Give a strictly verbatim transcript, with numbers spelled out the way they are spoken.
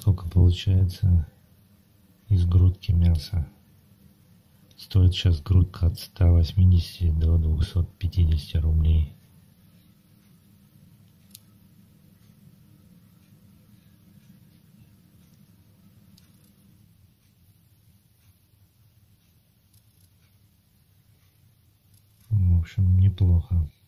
сколько получается из грудки мяса. Стоит сейчас грудка от ста восьмидесяти до двухсот пятидесяти рублей. В общем, неплохо.